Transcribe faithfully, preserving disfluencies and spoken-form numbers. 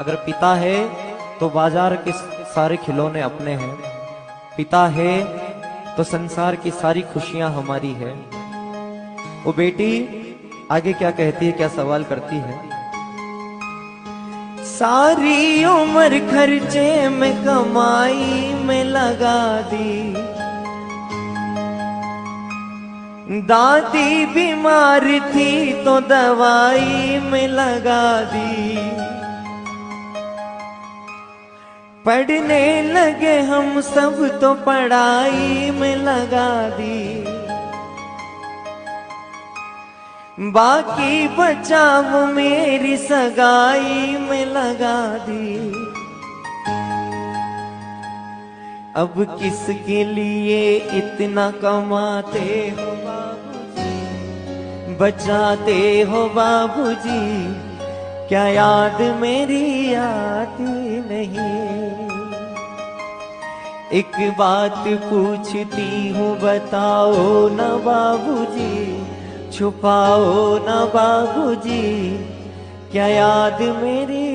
अगर पिता है तो बाजार के सारे खिलौने अपने हैं, पिता है तो संसार की सारी खुशियां हमारी है। वो बेटी आगे क्या कहती है, क्या सवाल करती है? सारी उम्र खर्चे में कमाई में लगा दी, दादी बीमार थी तो दवाई में लगा दी, पढ़ने लगे हम सब तो पढ़ाई में लगा दी, बाकी बचा वो मेरी सगाई में लगा दी। अब किसके लिए इतना कमाते हो बाबूजी, बचाते हो बाबूजी, क्या याद मेरी आती नहीं? एक बात पूछती हूँ बताओ ना बाबूजी, छुपाओ ना बाबूजी, क्या याद मेरी